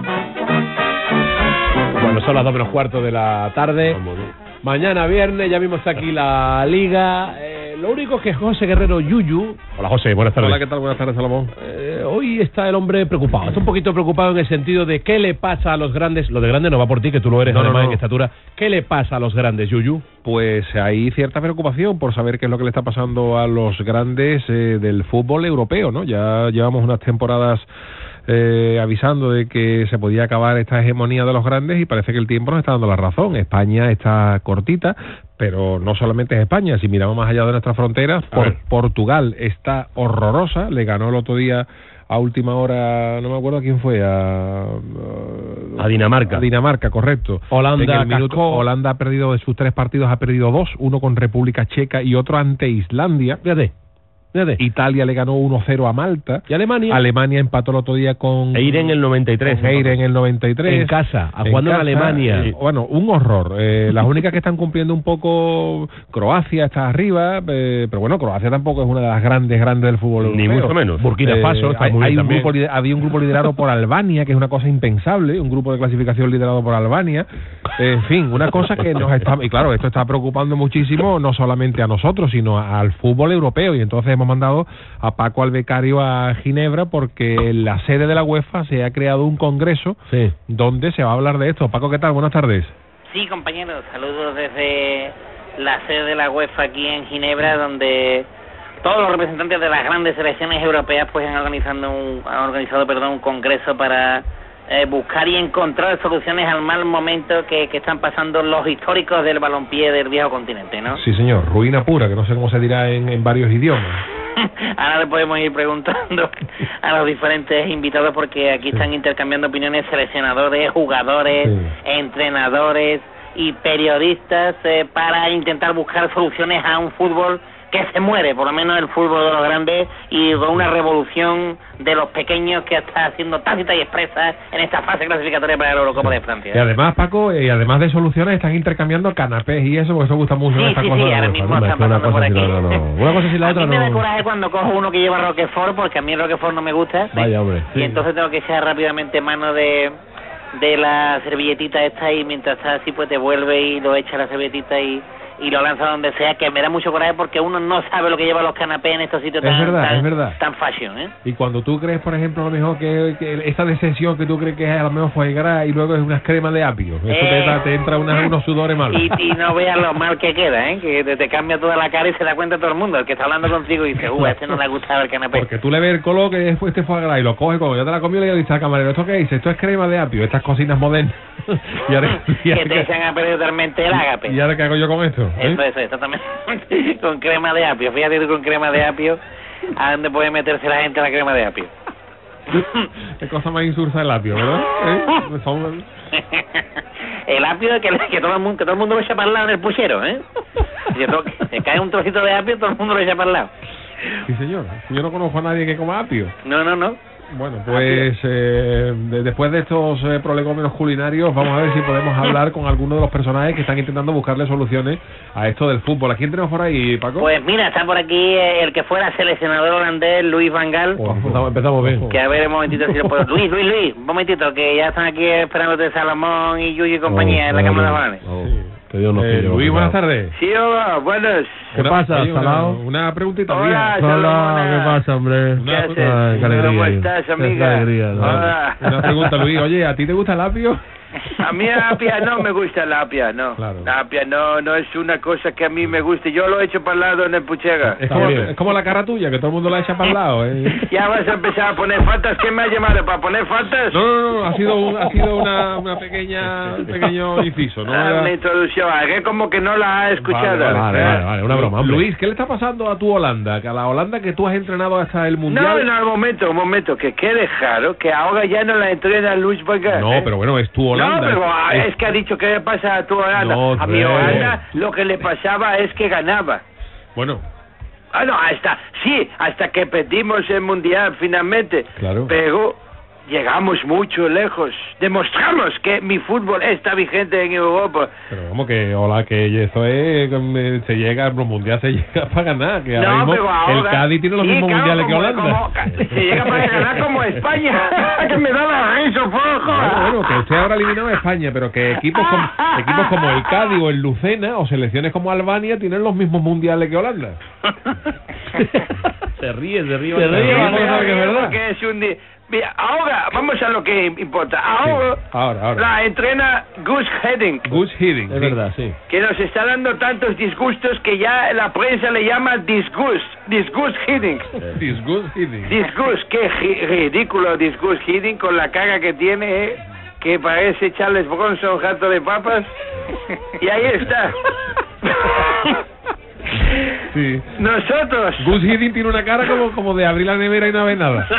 Bueno, son las 2:15 de la tarde. Mañana viernes, ya vimos aquí la Liga. Lo único es que José Guerrero Yuyu... Hola José, buenas tardes. Hola, ¿qué tal? Buenas tardes, Salomón. Hoy está el hombre preocupado. Está un poquito preocupado en el sentido de qué le pasa a los grandes. Lo de grande no va por ti, que tú lo eres, además en estatura. ¿Qué le pasa a los grandes, Yuyu? Pues hay cierta preocupación por saber qué es lo que le está pasando a los grandes del fútbol europeo, ¿no? Ya llevamos unas temporadas avisando de que se podía acabar esta hegemonía de los grandes y parece que el tiempo nos está dando la razón. España está cortita, pero no solamente es España. Si miramos más allá de nuestras fronteras, Portugal está horrorosa. Le ganó el otro día a última hora, no me acuerdo quién fue, a Dinamarca. A Dinamarca, correcto. Holanda ha perdido de sus 3 partidos, ha perdido 2, uno con República Checa y otro ante Islandia. Fíjate. Italia le ganó 1-0 a Malta. ¿Y Alemania? Alemania empató el otro día con Eire en el 93. En casa, jugando en Alemania. Bueno, un horror. Las únicas que están cumpliendo un poco, Croacia está arriba, pero bueno, Croacia tampoco es una de las grandes del fútbol europeo. Ni mucho menos. Burkina Faso está muy bien también. Había un grupo liderado por Albania, que es una cosa impensable, un grupo de clasificación liderado por Albania. En fin, una cosa que nos está... Y claro, esto está preocupando muchísimo, no solamente a nosotros, sino al fútbol europeo, y entonces hemos mandado a Paco Albecario a Ginebra porque en la sede de la UEFA se ha creado un congreso donde se va a hablar de esto. Paco, ¿qué tal? Buenas tardes. Sí, compañeros, saludos desde la sede de la UEFA aquí en Ginebra, donde todos los representantes de las grandes selecciones europeas pues han organizado un congreso para buscar y encontrar soluciones al mal momento que están pasando los históricos del balompié del viejo continente, ¿no? Sí, señor, ruina pura, que no sé cómo se dirá en varios idiomas. Ahora le podemos ir preguntando a los diferentes invitados, porque aquí están intercambiando opiniones seleccionadores, jugadores, entrenadores y periodistas para intentar buscar soluciones a un fútbol que se muere, por lo menos el fútbol de los grandes, y con una revolución de los pequeños que está haciendo tácita y expresa en esta fase clasificatoria para la Eurocopa de Francia. Y además, Paco, además de soluciones, están intercambiando canapés y eso, porque eso gusta mucho. Sí, ahora mismo están pasando por aquí. Una cosa si la otra no. A mí me da coraje cuando cojo uno que lleva Roquefort, porque a mí el Roquefort no me gusta. Vaya, hombre. Y entonces tengo que echar rápidamente mano de la servilletita esta, y mientras está así pues te vuelve y lo echa la servilletita y lo lanza donde sea, que me da mucho coraje porque uno no sabe lo que lleva los canapés en estos sitios tan fashion, ¿eh? Y cuando tú crees, por ejemplo, a lo mejor que esa decepción que tú crees que es a lo mejor foie gras y luego es unas cremas de apio, eso te entra unos sudores malos. Y no veas lo mal que queda, ¿eh? Que te cambia toda la cara y se da cuenta todo el mundo. El que está hablando contigo y dice, a este no le ha gustado el canapé. Porque tú le ves el color que después este foie gras y lo coges, como ya te la comió, le dices al camarero, ¿esto qué dice? Esto es crema de apio, estas cocinas modernas. Que te echan a perder totalmente el ágape. ¿Y ahora qué hago yo con esto? Eso, exactamente. Con crema de apio. Fíjate tú, con crema de apio, ¿a dónde puede meterse la gente la crema de apio? Qué cosa más insulsa el apio, ¿verdad? El apio que todo el mundo lo echa para el lado en el puchero, ¿eh? Si cae un trocito de apio, todo el mundo lo echa para el lado. Sí, señor. Yo no conozco a nadie que coma apio. No. Bueno, pues después de estos prolegómenos culinarios, vamos a ver si podemos hablar con alguno de los personajes que están intentando buscarle soluciones a esto del fútbol. ¿A quién tenemos por ahí, Paco? Pues mira, está por aquí el que fuera seleccionador holandés, Luis Van Gaal. Empezamos bien. Que a ver un momentito si lo puedo... Luis, un momentito, que ya están aquí esperándote Salomón y Yuyu y compañía en la Cámara de Balones. Que Dios nos Luis, buenas tardes. Sí, hola, buenas. ¿Qué pasa, Salao? Una preguntita. Hola, ¿qué pasa, hombre? ¿Qué haces? ¿Cómo estás, amiga? Hola. Una pregunta, Luis. Oye, ¿a ti te gusta el apio? A mí la apia no me gusta, la apia no. Claro. La apia no es una cosa que a mí me guste. Yo lo he hecho para el lado en el puchega. Es como la cara tuya, que todo el mundo la echa para el lado. Ya vas a empezar a poner faltas. ¿Quién me ha llamado para poner faltas? No, ha sido un pequeño inciso. ¿No? Una introducción, que como que no la ha escuchado. Vale, una broma. Hombre. Luis, ¿qué le está pasando a tu Holanda? Que a la Holanda que tú has entrenado hasta el Mundial. No, un momento, que quede claro que ahora ya no la entrena Luis Van Gaal. No, pero bueno, es tu Holanda. No, pero es que ha dicho que le pasa a tu Holanda. No, a mi Holanda lo que le pasaba es que ganaba. Bueno. No, hasta que perdimos el Mundial finalmente. Claro. Pero llegamos mucho lejos. Demostramos que mi fútbol está vigente en Europa. Pero vamos que, hola, que eso es, se llega, el mundial se llega para ganar, que ahora mismo pero ahora, el Cádiz tiene los mismos mundiales que Holanda. Se llega para ganar como España, que me da la risa, Bueno, que usted habrá eliminado a España, pero que equipos como el Cádiz o el Lucena o selecciones como Albania tienen los mismos mundiales que Holanda. Se ríe, que es verdad. Que es un Mira, ahora vamos a lo que importa. Ahora. La entrena Gus Hiddink. Es verdad, sí. Que nos está dando tantos disgustos que ya la prensa le llama Disgust Hiddink. Disgust, qué ridículo Disgust Hiddink con la cara que tiene, que parece Charles Bronson, jato de papas. Y ahí está. Sí. Nosotros. Gus Hiddink tiene una cara como de abrir la nevera y no ver nada.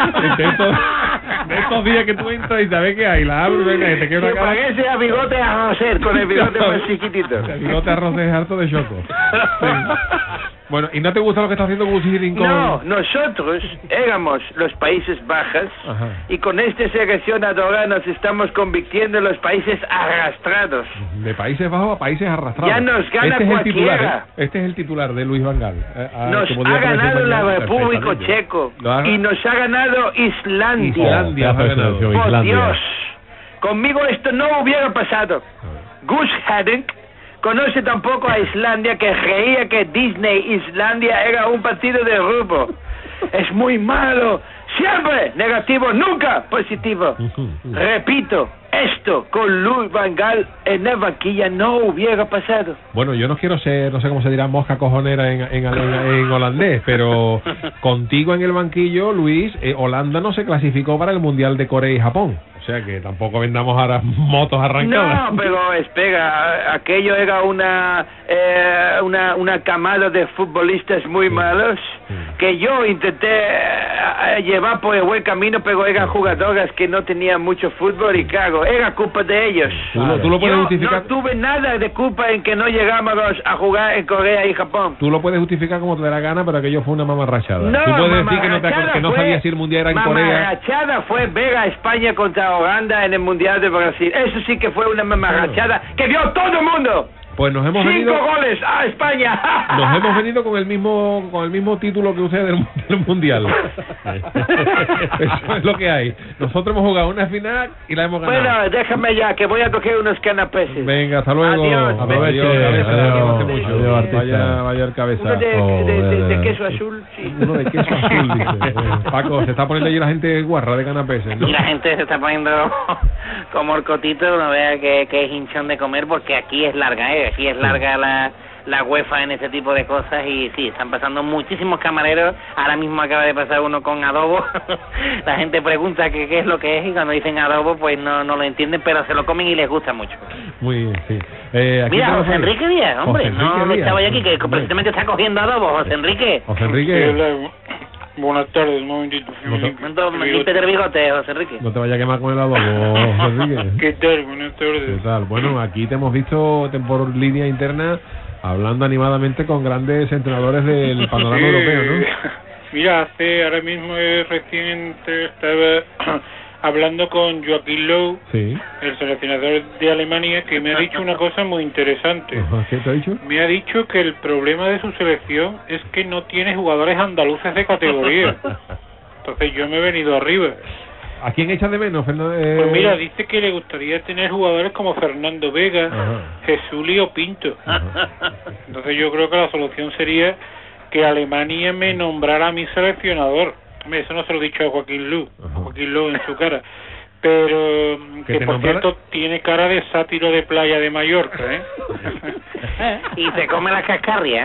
De estos días que tú entras y sabes que hay, la abres, venga, y te queda una cara. Parece a Bigote Arroser, con el bigote más chiquitito. El Bigote Arroser es harto de choco. Sí. Bueno, ¿y no te gusta lo que está haciendo Gus Hiddink con...? No, nosotros éramos los Países Bajos. Ajá. Y con esta seleccionadora nos estamos convirtiendo en los países arrastrados. De Países Bajos a países arrastrados. Ya nos gana cualquiera. Este es el titular de Luis Van Gaal. Nos ha ganado la República Checo y nos ha ganado Islandia. Por Dios, conmigo esto no hubiera pasado. Gus Hiddink conoce tampoco a Islandia, que creía que Disney Islandia era un partido de grupo. Es muy malo, siempre negativo, nunca positivo. Repito, esto con Luis Van Gaal en la banquilla no hubiera pasado. Bueno, yo no quiero ser, no sé cómo se dirá, mosca cojonera en holandés, pero contigo en el banquillo, Luis, Holanda no se clasificó para el Mundial de Corea y Japón. O sea que tampoco vendamos ahora motos arrancadas. No, pero espera, aquello era una camada de futbolistas muy malos que yo intenté llevar por el buen camino, pero eran jugadoras que no tenían mucho fútbol y claro, era culpa de ellos. ¿Tú lo puedes justificar? No tuve nada de culpa en que no llegamos a jugar en Corea y Japón. Tú lo puedes justificar como te dé la gana, pero aquello fue una mamarrachada. No, tú puedes decir que no sabías si el mundial era en Corea. Mamarrachada fue ver a España contra Holanda en el Mundial de Brasil. Eso sí que fue una mamarrachada que vio todo el mundo. Pues nos hemos 5 venido goles a España. Nos hemos venido con el mismo título que ustedes del mundial. Eso es lo que hay. Nosotros hemos jugado una final y la hemos ganado. Bueno, déjame ya que voy a coger unos canapés. Venga, hasta luego. Adiós. Vaya el cabeza. Uno de queso azul, sí. Uno de queso azul, dice. Paco, se está poniendo allí la gente guarra de canapés, ¿no? Y la gente se está poniendo como horcotito, no vea que es hinchón de comer, porque aquí es larga, aquí es larga la UEFA en ese tipo de cosas y sí, están pasando muchísimos camareros. Ahora mismo acaba de pasar uno con adobo. La gente pregunta qué es lo que es y cuando dicen adobo pues no lo entienden, pero se lo comen y les gusta mucho. Muy bien, sí. Mira, José Enrique Díaz, hombre, no estaba yo aquí, que precisamente está cogiendo adobo. José Enrique. Buenas tardes, un momentito. Límpiate el bigote, José Enrique. No te vayas a quemar con el adobo, José Enrique. ¿Qué tal? Buenas tardes. ¿Qué tal? Bueno, aquí te hemos visto por línea interna hablando animadamente con grandes entrenadores del panorama europeo, ¿no? Mira, ahora mismo estaba hablando con Joachim Löw, sí, el seleccionador de Alemania, que me ha dicho una cosa muy interesante. ¿Qué te ha dicho? Me ha dicho que el problema de su selección es que no tiene jugadores andaluces de categoría. Entonces yo me he venido arriba. ¿A quién echas de menos, Fernando? Pues mira, dice que le gustaría tener jugadores como Fernando Vega, Jesuli o Pinto. Entonces yo creo que la solución sería que Alemania me nombrara a mi seleccionador. Eso no se lo he dicho a Joachim Löw en su cara. Pero que por cierto tiene cara de sátiro de playa de Mallorca, Y se come la cascarria,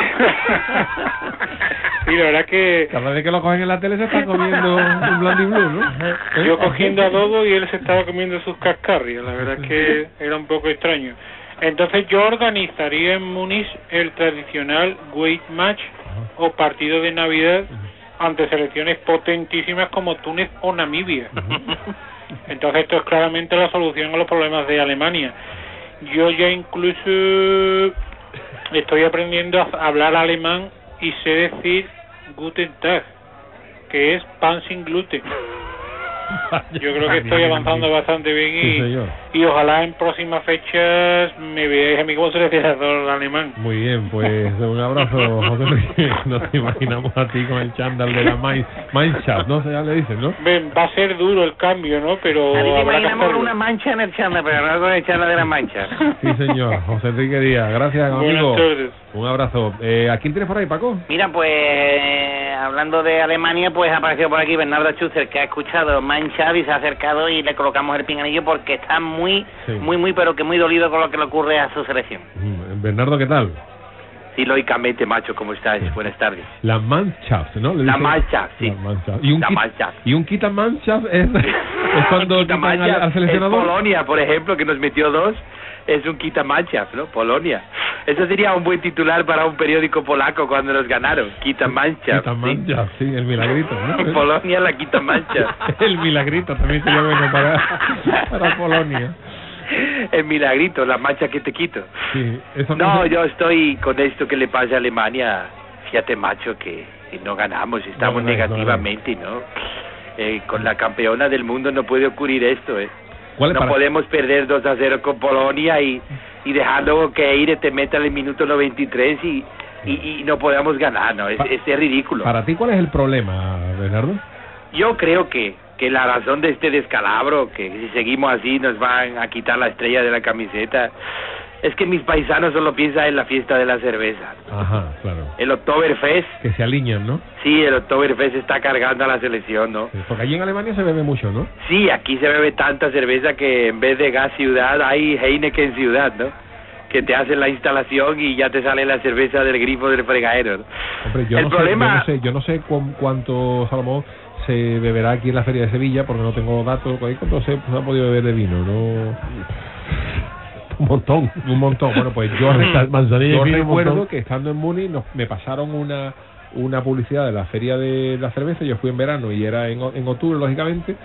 Sí, la verdad que cada vez que lo cogen en la tele se está comiendo un Blandy Blue, ¿no? Yo cogiendo adobo y él se estaba comiendo sus cascarrias. La verdad que era un poco extraño. Entonces yo organizaría en Múnich el tradicional Weight Match o partido de Navidad ante selecciones potentísimas como Túnez o Namibia. Entonces esto es claramente la solución a los problemas de Alemania. Yo ya incluso estoy aprendiendo a hablar alemán y sé decir Guten Tag, que es pan sin gluten. Yo creo que estoy avanzando bastante bien y ojalá en próximas fechas me veáis a mí como seleccionador alemán. Muy bien, pues un abrazo, José Enrique. Nos imaginamos a ti con el chándal de la Mannschaft, ¿no? Ya le dicen, ¿no? Va a ser duro el cambio, ¿no? Pero a ti te imaginamos una mancha en el chándal, pero no con el chándal de la mancha. Sí, señor. José Enrique Díaz, gracias, amigo. Un abrazo. ¿A quién tienes por ahí, Paco? Mira, pues hablando de Alemania, pues ha aparecido por aquí Bernardo Schuster, que ha escuchado Mannschaft y se ha acercado y le colocamos el pinganillo porque está muy, pero que muy dolido con lo que le ocurre a su selección. Bernardo, ¿qué tal? Sí, lógicamente, macho, ¿cómo estás? Buenas tardes. La Mannschaft, ¿no? La Mannschaft, sí. La Mannschaft. ¿Y un quita Mannschaft es cuando quitan al seleccionador? Polonia, por ejemplo, que nos metió 2. Es un quita Mannschaft, ¿no? Polonia. Eso sería un buen titular para un periódico polaco cuando nos ganaron. Quita Mannschaft. Quita Mannschaft, sí, el milagrito, ¿no? Polonia la quita Mannschaft. El milagrito también sería bueno para Polonia. El milagrito, la mancha que te quito. Sí, eso no, yo estoy con esto que le pasa a Alemania. Fíjate, macho, que no ganamos, estamos negativamente, ¿no? Con la campeona del mundo no puede ocurrir esto, No podemos perder 2-0 con Polonia y dejarlo que ir te meta en el minuto 93 y no podamos ganar, ¿no? Es ridículo. ¿Para ti cuál es el problema, Bernardo? Yo creo que la razón de este descalabro, que si seguimos así nos van a quitar la estrella de la camiseta, es que mis paisanos solo piensan en la fiesta de la cerveza. Ajá, claro. El Oktoberfest. Que se alinean, ¿no? Sí, el Oktoberfest está cargando a la selección, ¿no? Sí, porque allí en Alemania se bebe mucho, ¿no? Sí, aquí se bebe tanta cerveza que en vez de Gas Ciudad hay Heineken Ciudad, ¿no? Que te hacen la instalación y ya te sale la cerveza del grifo del fregadero, ¿no? Hombre, yo no sé cuánto, Salomón, se beberá aquí en la Feria de Sevilla, porque no tengo datos. ¿Cuánto se ha podido beber de vino? No. Un montón. Bueno, pues yo recuerdo que estando en Múnich me pasaron una publicidad de la Feria de la Cerveza. Yo fui en verano y era en octubre, lógicamente,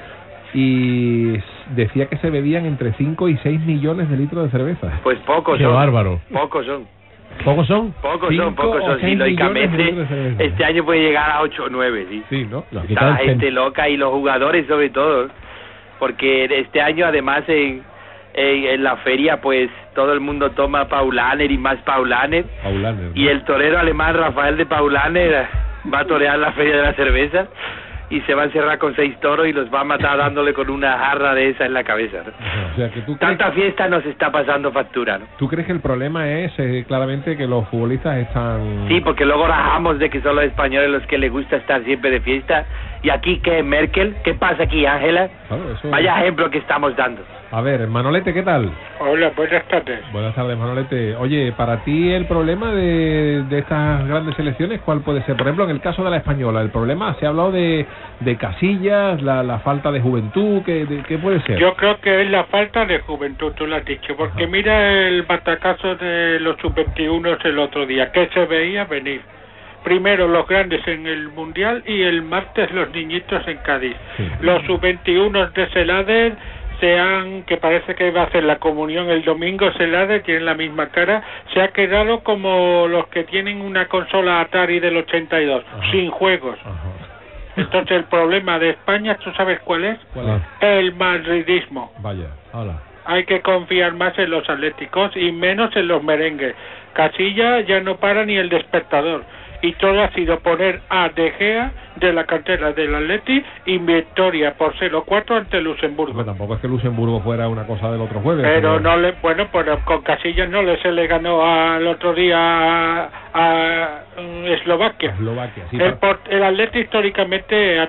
y decía que se bebían entre 5 y 6 millones de litros de cerveza. Pues pocos son. ¡Qué bárbaro! Pocos son. ¿Pocos son? Pocos son, sí, lógicamente este año puede llegar a 8 o 9, sí. Sí, ¿no? Está la gente loca y los jugadores sobre todo, porque este año además en la feria pues todo el mundo toma Paulaner y más Paulaner, ¿no? Y el torero alemán Rafael de Paulaner va a torear la Feria de la Cerveza y se va a encerrar con 6 toros y los va a matar dándole con una jarra de esa en la cabeza, ¿no? O sea, que tanta fiesta nos está pasando factura, ¿no? ¿Tú crees que el problema es claramente que los futbolistas están...? Sí, porque luego rajamos de que son los españoles los que les gusta estar siempre de fiesta. ¿Y aquí qué, Merkel? ¿Qué pasa aquí, Ángela? Claro, eso... Vaya ejemplo que estamos dando. A ver, Manolete, ¿qué tal? Hola, buenas tardes. Buenas tardes, Manolete. Oye, para ti el problema de estas grandes selecciones, ¿cuál puede ser? Por ejemplo, en el caso de la española, el problema, se ha hablado de Casillas, la falta de juventud, ¿qué puede ser? Yo creo que es la falta de juventud, tú lo has dicho, porque mira el batacazo de los sub-21 el otro día, que se veía venir. Primero los grandes en el Mundial y el martes los niñitos en Cádiz. Sí. Los sub-21 de Celades que parece que va a hacer la comunión el domingo, Celades, tienen la misma cara, se ha quedado como los que tienen una consola Atari del 82, sin juegos. Entonces el problema de España, ¿tú sabes cuál es? El madridismo. Vaya, hola. Hay que confiar más en los atléticos y menos en los merengues. Casillas ya no para ni el despertador. Y todo ha sido poner a De Gea de la cantera del Atleti y victoria por 0-4 ante Luxemburgo. Pero tampoco es que Luxemburgo fuera una cosa del otro jueves. Pero pero con Casillas se le ganó al otro día a Eslovaquia. Sí, el Atleti históricamente ha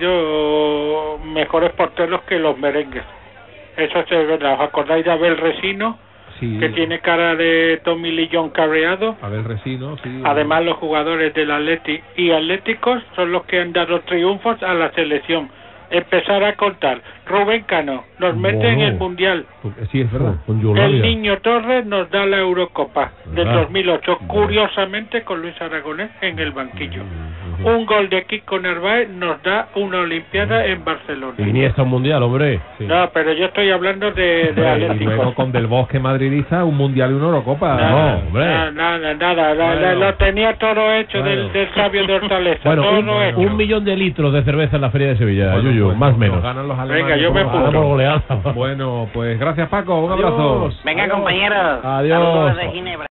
tenido mejores porteros que los merengues. Eso es verdad. ¿Os acordáis de Abel Resino? Sí. Que tiene cara de Tommy Lee John cabreado. Abel Resino, sí. Además, los jugadores del Atleti y Atléticos son los que han dado triunfos a la selección. Empezar a contar Rubén Cano nos mete en el Mundial. Sí, es verdad. El Niño Torres nos da la Eurocopa del 2008, curiosamente con Luis Aragonés en el banquillo. Un gol de Kiko Narváez nos da una Olimpiada en Barcelona. Y ni está un Mundial, hombre. Sí. No, pero yo estoy hablando de Atlético. Y luego con Del Bosque madridista, un Mundial y una Eurocopa. Nada, nada. Lo tenía todo hecho del sabio de Hortaleza. Bueno, todo 1.000.000 de litros de cerveza en la Feria de Sevilla, bueno, Yuyu, más o menos. Venga, yo me apunto. Bueno, pues gracias, Paco. Un abrazo. Venga, compañeros. Adiós. Saludos de Ginebra.